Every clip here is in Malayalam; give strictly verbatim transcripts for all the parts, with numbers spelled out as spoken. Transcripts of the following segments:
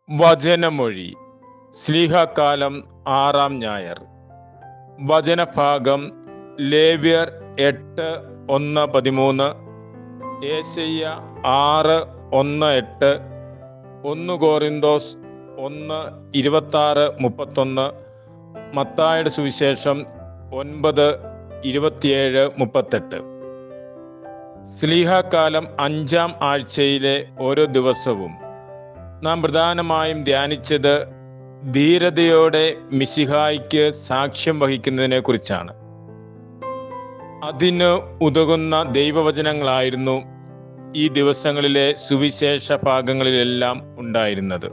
വചനമൊഴി ശ്ലീഹാക്കാലം ആറാം ഞായർ. വചനഭാഗം ലേവ്യർ എട്ട് ഒന്ന് പതിമൂന്ന്, യേശയ്യ ആറ് ഒന്ന് എട്ട്, ഒന്ന് കോറിന്തോസ് ഒന്ന് ഇരുപത്താറ് മുപ്പത്തൊന്ന്, മത്തായിയുടെ സുവിശേഷം ഒൻപത് ഇരുപത്തിയേഴ് മുപ്പത്തെട്ട്. ശ്ലീഹാക്കാലം അഞ്ചാം ആഴ്ചയിലെ ഓരോ ദിവസവും നാം പ്രധാനമായും ധ്യാനിച്ചത് ധീരതയോടെ മിശിഹായ്ക്ക് സാക്ഷ്യം വഹിക്കുന്നതിനെ കുറിച്ചാണ്. അതിന് ഉതകുന്ന ദൈവവചനങ്ങളായിരുന്നു ഈ ദിവസങ്ങളിലെ സുവിശേഷ ഭാഗങ്ങളിലെല്ലാം ഉണ്ടായിരുന്നത്.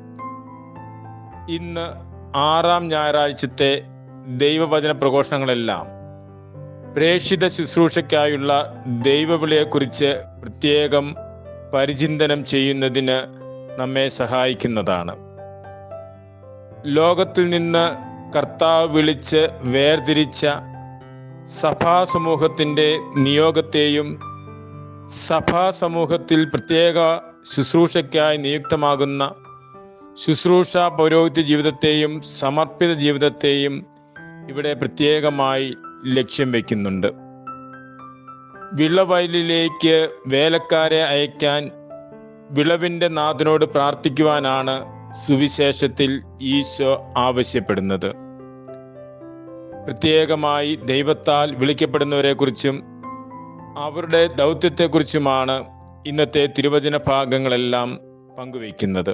ഇന്ന് ആറാം ഞായറാഴ്ചത്തെ ദൈവവചന പ്രഘോഷണങ്ങളെല്ലാം പ്രേക്ഷിത ശുശ്രൂഷയ്ക്കായുള്ള ദൈവവിളിയെക്കുറിച്ച് പ്രത്യേകം പരിചിന്തനം ചെയ്യുന്നതിന് നമ്മെ സഹായിക്കുന്നതാണ്. ലോകത്തിൽ നിന്ന് കർത്താവ് വിളിച്ച് വേർതിരിച്ച സഭാസമൂഹത്തിൻ്റെ നിയോഗത്തെയും സഭാസമൂഹത്തിൽ പ്രത്യേക ശുശ്രൂഷയ്ക്കായി നിയുക്തമാകുന്ന ശുശ്രൂഷ പൗരോഹിത്യ ജീവിതത്തെയും സമർപ്പിത ജീവിതത്തെയും ഇവിടെ പ്രത്യേകമായി ലക്ഷ്യം വയ്ക്കുന്നുണ്ട്. വിളവയലിലേക്ക് വേലക്കാരെ അയക്കാൻ വിളവിൻ്റെ നാഥനോട് പ്രാർത്ഥിക്കുവാനാണ് സുവിശേഷത്തിൽ ഈശോ ആവശ്യപ്പെടുന്നത്. പ്രത്യേകമായി ദൈവത്താൽ വിളിക്കപ്പെടുന്നവരെക്കുറിച്ചും അവരുടെ ദൗത്യത്തെക്കുറിച്ചുമാണ് ഇന്നത്തെ തിരുവചന ഭാഗങ്ങളെല്ലാം പങ്കുവയ്ക്കുന്നത്.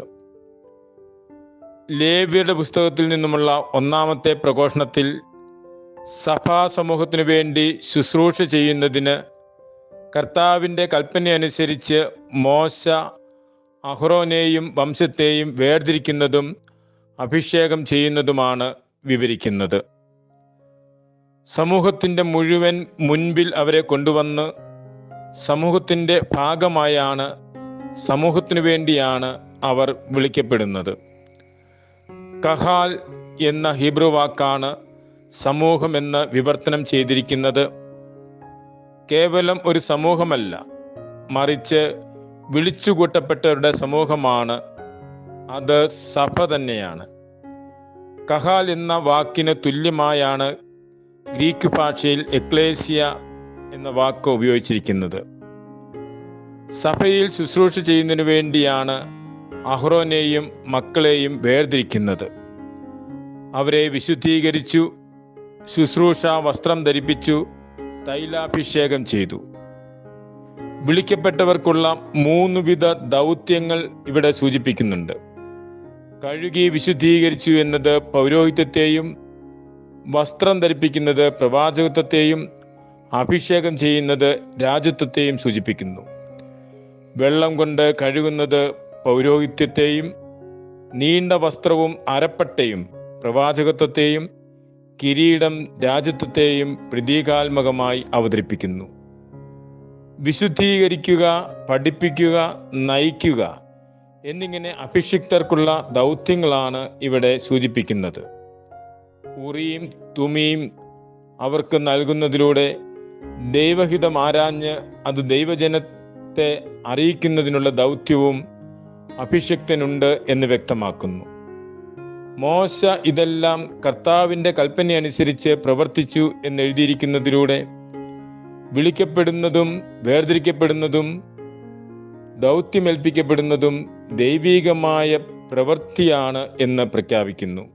ലേവ്യരുടെ പുസ്തകത്തിൽ നിന്നുമുള്ള ഒന്നാമത്തെ പ്രഘോഷണത്തിൽ സഭാസമൂഹത്തിനു വേണ്ടി ശുശ്രൂഷ ചെയ്യുന്നതിന് കർത്താവിൻ്റെ കൽപ്പനയനുസരിച്ച് മോശ അഹ്റോനെയും വംശത്തെയും വേർതിരിക്കുന്നതും അഭിഷേകം ചെയ്യുന്നതുമാണ് വിവരിക്കുന്നത്. സമൂഹത്തിൻ്റെ മുഴുവൻ മുൻപിൽ അവരെ കൊണ്ടുവന്ന് സമൂഹത്തിൻ്റെ ഭാഗമായാണ്, സമൂഹത്തിനു വേണ്ടിയാണ് അവർ വിളിക്കപ്പെടുന്നത്. കഹാൽ എന്ന ഹീബ്രു വാക്കാണ് സമൂഹം എന്ന് വിവർത്തനം ചെയ്തിരിക്കുന്നത്. കേവലം ഒരു സമൂഹമല്ല, മറിച്ച് വിളിച്ചുകൂട്ടപ്പെട്ടവരുടെ സമൂഹമാണ്. അത് സഭ തന്നെയാണ്. കഹാൽ എന്ന വാക്കിന് തുല്യമായാണ് ഗ്രീക്ക് ഭാഷയിൽ എക്ലേസിയ എന്ന വാക്ക് ഉപയോഗിച്ചിരിക്കുന്നത്. സഭയിൽ ശുശ്രൂഷ ചെയ്യുന്നതിനു വേണ്ടിയാണ് അഹ്റോനെയും മക്കളെയും വേർതിരിക്കുന്നത്. അവരെ വിശുദ്ധീകരിച്ചു, ശുശ്രൂഷ വസ്ത്രം ധരിപ്പിച്ചു, തൈലാഭിഷേകം ചെയ്തു. വിളിക്കപ്പെട്ടവർക്കുള്ള മൂന്ന് വിധ ദൗത്യങ്ങൾ ഇവിടെ സൂചിപ്പിക്കുന്നുണ്ട്. കഴുകി വിശുദ്ധീകരിച്ചു എന്നത് പൗരോഹിത്യത്തെയും, വസ്ത്രം ധരിപ്പിക്കുന്നത് പ്രവാചകത്വത്തെയും, അഭിഷേകം ചെയ്യുന്നത് രാജത്വത്തെയും സൂചിപ്പിക്കുന്നു. വെള്ളം കൊണ്ട് കഴുകുന്നത് പൗരോഹിത്യത്തെയും, നീണ്ട വസ്ത്രവും അരപ്പട്ടയും പ്രവാചകത്വത്തെയും, കിരീടം രാജത്വത്തെയും പ്രതീകാത്മകമായി അവതരിപ്പിക്കുന്നു. വിശുദ്ധീകരിക്കുക, പഠിപ്പിക്കുക, നയിക്കുക എന്നിങ്ങനെ അഭിഷിക്തർക്കുള്ള ദൗത്യങ്ങളാണ് ഇവിടെ സൂചിപ്പിക്കുന്നത്. ഉറിയും തുമിയും അവർക്ക് നൽകുന്നതിലൂടെ ദൈവഹിതം ആരാഞ്ഞ് അത് ദൈവജനത്തെ അറിയിക്കുന്നതിനുള്ള ദൗത്യവും അഭിഷിക്തനുണ്ട് എന്ന് വ്യക്തമാക്കുന്നു. മോശ ഇതെല്ലാം കർത്താവിൻ്റെ കൽപ്പനയനുസരിച്ച് പ്രവർത്തിച്ചു എന്നെഴുതിയിരിക്കുന്നതിലൂടെ വിളിക്കപ്പെടുന്നതും വേർതിരിക്കപ്പെടുന്നതും ദൗത്യമേൽപ്പിക്കപ്പെടുന്നതും ദൈവികമായ പ്രവൃത്തിയാണ് എന്ന് പ്രഖ്യാപിക്കുന്നു.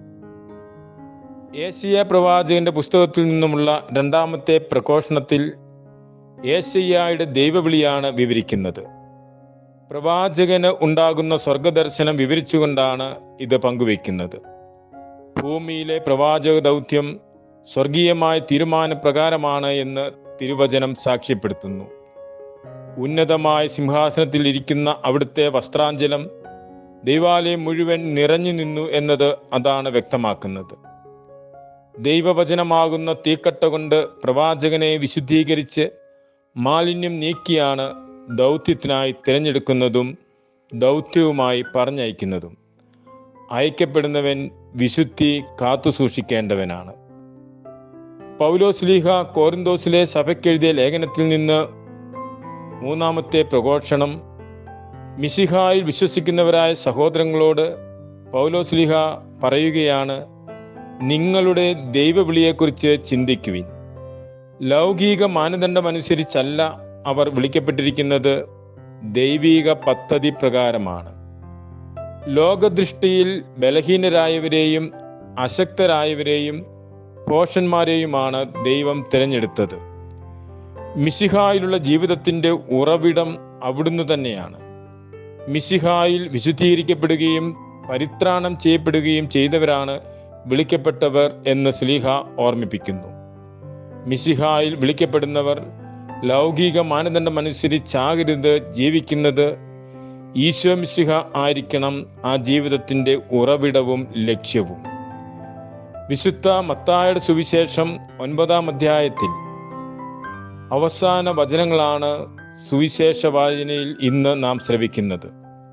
യേശയ്യാ പ്രവാചകന്റെ പുസ്തകത്തിൽ നിന്നുമുള്ള രണ്ടാമത്തെ പ്രഘോഷണത്തിൽ യേശയ്യായുടെ ദൈവവിളിയാണ് വിവരിക്കുന്നത്. പ്രവാചകന് ഉണ്ടാകുന്ന സ്വർഗദർശനം വിവരിച്ചുകൊണ്ടാണ് ഇത് പങ്കുവയ്ക്കുന്നത്. ഭൂമിയിലെ പ്രവാചക ദൗത്യം സ്വർഗീയമായ തീരുമാനപ്രകാരമാണ് എന്ന് തിരുവചനം സാക്ഷ്യപ്പെടുത്തുന്നു. ഉന്നതമായ സിംഹാസനത്തിൽ ഇരിക്കുന്ന അവിടുത്തെ വസ്ത്രാഞ്ചലം ദൈവാലയം മുഴുവൻ നിറഞ്ഞു നിന്നു എന്നത് അതാണ് വ്യക്തമാക്കുന്നത്. ദൈവവചനമാകുന്ന തീക്കട്ട കൊണ്ട് പ്രവാചകനെ വിശുദ്ധീകരിച്ച് മാലിന്യം നീക്കിയാണ് ദൗത്യത്തിനായി തിരഞ്ഞെടുക്കുന്നതും ദൗത്യവുമായി പറഞ്ഞയക്കുന്നതും. അയക്കപ്പെടുന്നവൻ വിശുദ്ധി കാത്തു സൂക്ഷിക്കേണ്ടവനാണ്. പൗലോസ്ലീഹ കോരിന്തോസിലെ സഭയ്ക്കെഴുതിയ ലേഖനത്തിൽ നിന്ന് മൂന്നാമത്തെ പ്രഘോഷണം മിശിഹായിൽ വിശ്വസിക്കുന്നവരായ സഹോദരങ്ങളോട് പൗലോസ്ലീഹ പറയുകയാണ്, നിങ്ങളുടെ ദൈവവിളിയെക്കുറിച്ച് ചിന്തിക്കുവിൻ. ലൗകിക മാനദണ്ഡമനുസരിച്ചല്ല അവർ വിളിക്കപ്പെട്ടിരിക്കുന്നത്, ദൈവിക പദ്ധതി പ്രകാരമാണ്. ലോകദൃഷ്ടിയിൽ ബലഹീനരായവരെയും അശക്തരായവരെയും ഭോഷന്മാരെയുമാണ് ദൈവം തിരഞ്ഞെടുത്തത്. മിശിഹായിലുള്ള ജീവിതത്തിൻ്റെ ഉറവിടം അവിടുന്ന് തന്നെയാണ്. മിശിഹായിൽ വിശുദ്ധീകരിക്കപ്പെടുകയും പരിത്രാണം ചെയ്യപ്പെടുകയും ചെയ്തവരാണ് വിളിക്കപ്പെട്ടവർ എന്ന് ശ്ലീഹ ഓർമ്മിപ്പിക്കുന്നു. മിശിഹായിൽ വിളിക്കപ്പെടുന്നവർ ലൗകിക മാനദണ്ഡമനുസരിച്ചാകരുത് ജീവിക്കുന്നത്. ഈശോ മിശിഹ ആയിരിക്കണം ആ ജീവിതത്തിൻ്റെ ഉറവിടവും ലക്ഷ്യവും. വിശുദ്ധ മത്തായിയുടെ സുവിശേഷം ഒൻപതാം അധ്യായത്തിൽ അവസാന വചനങ്ങളാണ് സുവിശേഷ വായനയിൽ ഇന്ന് നാം ശ്രവിക്കുന്നത്.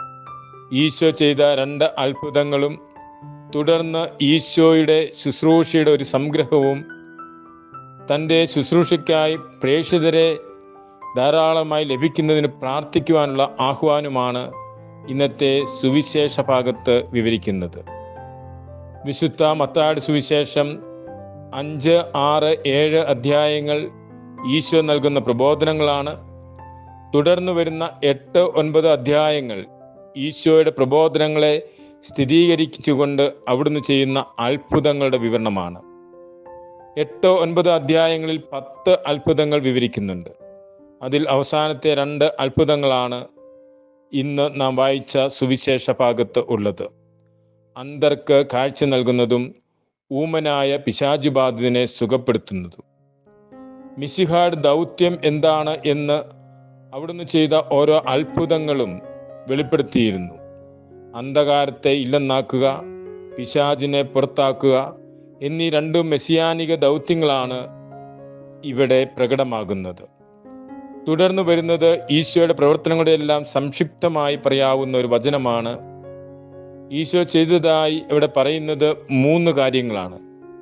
ഈശോ ചെയ്ത രണ്ട് അത്ഭുതങ്ങളും തുടർന്ന് ഈശോയുടെ ശുശ്രൂഷയുടെ ഒരു സംഗ്രഹവും തൻ്റെ ശുശ്രൂഷയ്ക്കായി പ്രേക്ഷിതരെ ധാരാളമായി ലഭിക്കുന്നതിന് പ്രാർത്ഥിക്കുവാനുള്ള ആഹ്വാനമാണ് ഇന്നത്തെ സുവിശേഷ ഭാഗത്ത് വിവരിക്കുന്നത്. വിശുദ്ധ മത്തായിയുടെ സുവിശേഷം അഞ്ച്, ആറ്, ഏഴ് അധ്യായങ്ങൾ ഈശോ നൽകുന്ന പ്രബോധനങ്ങളാണ്. തുടർന്ന് വരുന്ന എട്ട്, ഒൻപത് അധ്യായങ്ങൾ ഈശോയുടെ പ്രബോധനങ്ങളെ സ്ഥിരീകരിച്ചുകൊണ്ട് അവിടുന്ന് ചെയ്യുന്ന അത്ഭുതങ്ങളുടെ വിവരണമാണ്. എട്ട്, ഒൻപത് അധ്യായങ്ങളിൽ പത്ത് അത്ഭുതങ്ങൾ വിവരിക്കുന്നുണ്ട്. അതിൽ അവസാനത്തെ രണ്ട് അത്ഭുതങ്ങളാണ് ഇന്ന് നാം വായിച്ച സുവിശേഷ ഭാഗത്ത് ഉള്ളത്. അന്ധർക്ക് കാഴ്ച നൽകുന്നതും ഊമനായ പിശാചുബാധിതനെ സുഖപ്പെടുത്തുന്നതും. മിശിഹായുടെ ദൗത്യം എന്താണ് എന്ന് അവിടുന്ന് ചെയ്ത ഓരോ അത്ഭുതങ്ങളും വെളിപ്പെടുത്തിയിരുന്നു. അന്ധകാരത്തെ ഇല്ലെന്നാക്കുക, പിശാചിനെ പുറത്താക്കുക എന്നീ രണ്ടു മെസ്സിയാനിക ദൗത്യങ്ങളാണ് ഇവിടെ പ്രകടമാകുന്നത്. തുടർന്ന് വരുന്നത് ഈശോയുടെ പ്രവർത്തനങ്ങളുടെ എല്ലാം സംക്ഷിപ്തമായി പറയാവുന്ന ഒരു വചനമാണ്. ഈശോ ചെയ്തതായി ഇവിടെ പറയുന്നത് മൂന്ന് കാര്യങ്ങളാണ്.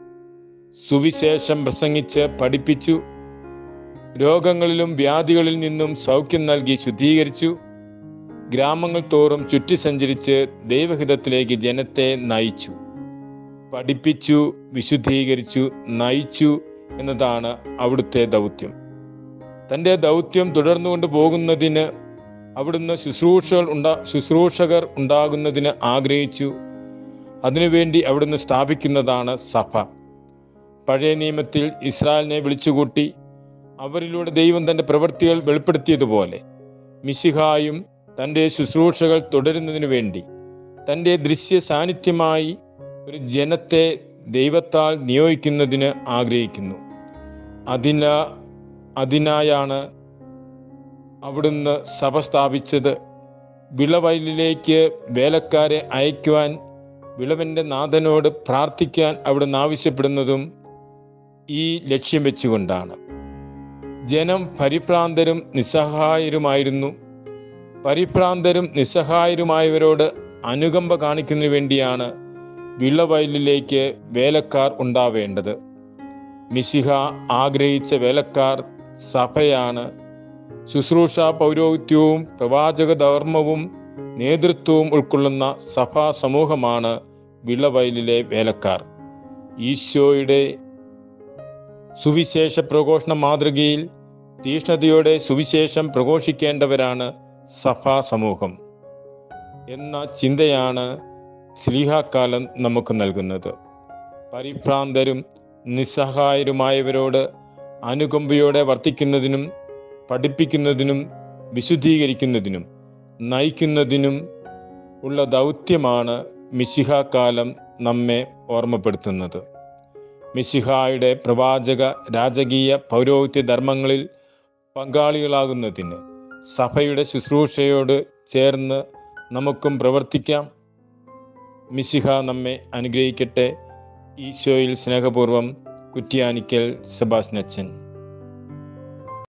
സുവിശേഷം പ്രസംഗിച്ച് പഠിപ്പിച്ചു, രോഗങ്ങളിലും വ്യാധികളിൽ നിന്നും സൗഖ്യം നൽകി ശുദ്ധീകരിച്ചു, ഗ്രാമങ്ങൾ തോറും ചുറ്റി സഞ്ചരിച്ച് ദൈവഹിതത്തിലേക്ക് ജനത്തെ നയിച്ചു. പഠിപ്പിച്ചു, വിശുദ്ധീകരിച്ചു, നയിച്ചു എന്നതാണ് അവിടുത്തെ ദൗത്യം. തൻ്റെ ദൗത്യം തുടർന്നുകൊണ്ട് പോകുന്നതിന് അവിടുന്ന് ശുശ്രൂഷകൾ ഉണ്ടാ ശുശ്രൂഷകർ ഉണ്ടാകുന്നതിന് ആഗ്രഹിച്ചു. അതിനുവേണ്ടി അവിടുന്ന് സ്ഥാപിക്കുന്നതാണ് സഭ. പഴയ നിയമത്തിൽ ഇസ്രായേലിനെ വിളിച്ചുകൂട്ടി അവരിലൂടെ ദൈവം തൻ്റെ പ്രവൃത്തികൾ വെളിപ്പെടുത്തിയതുപോലെ മിശിഹായും തൻ്റെ ശുശ്രൂഷകൾ തുടരുന്നതിനു വേണ്ടി തൻ്റെ ദൃശ്യ സാന്നിധ്യമായി ഒരു ജനത്തെ ദൈവത്താൽ നിയോഗിക്കുന്നതിന് ആഗ്രഹിക്കുന്നു. അതിന അതിനായാണ് അവിടുന്ന് സഭ സ്ഥാപിച്ചത്. വിളവയലിലേക്ക് വേലക്കാരെ അയക്കുവാൻ വിളവൻ്റെ നാഥനോട് പ്രാർത്ഥിക്കാൻ അവിടുന്ന് ആവശ്യപ്പെടുന്നതും ഈ ലക്ഷ്യം വെച്ചുകൊണ്ടാണ്. ജനം പരിഭ്രാന്തരും നിസ്സഹായരുമായിരുന്നു. പരിഭ്രാന്തരും നിസ്സഹായരുമായവരോട് അനുകമ്പ കാണിക്കുന്നതിന് വേണ്ടിയാണ് വിളവയലിലേക്ക് വേലക്കാർ ഉണ്ടാവേണ്ടത്. മിശിഹ ആഗ്രഹിച്ച വേലക്കാർ സഭയാണ്. ശുശ്രൂഷ, പൗരോഹിത്യവും പ്രവാചക ധർമ്മവും നേതൃത്വവും ഉൾക്കൊള്ളുന്ന സഭാ സമൂഹമാണ് വിളവയലിലെ വേലക്കാർ. ഈശോയുടെ സുവിശേഷ പ്രഘോഷണ മാതൃകയിൽ തീഷ്ണതയോടെ സുവിശേഷം പ്രഘോഷിക്കേണ്ടവരാണ് സഭാ സമൂഹം എന്ന ചിന്തയാണ് ശ്ലീഹാക്കാലം നമുക്ക് നൽകുന്നത്. പരിഭ്രാന്തരും നിസ്സഹായരുമായവരോട് അനുകമ്പയോടെ വർത്തിക്കുന്നതിനും പഠിപ്പിക്കുന്നതിനും വിശുദ്ധീകരിക്കുന്നതിനും നയിക്കുന്നതിനും ഉള്ള ദൗത്യമാണ് മിശിഹാക്കാലം നമ്മെ ഓർമ്മപ്പെടുത്തുന്നത്. മിശിഹായുടെ പ്രവാചക, രാജകീയ, പൗരോഹിത്യ ധർമ്മങ്ങളിൽ പങ്കാളികളാകുന്നതിന് സഭയുടെ ശുശ്രൂഷയോട് ചേർന്ന് നമുക്കും പ്രവർത്തിക്കാം. മിശിഹ നമ്മെ അനുഗ്രഹിക്കട്ടെ. ഈശോയിൽ സ്നേഹപൂർവ്വം, കുറ്റ്യാനിക്കൽ സെബാസ്റ്റ്യൻ അച്ഛൻ.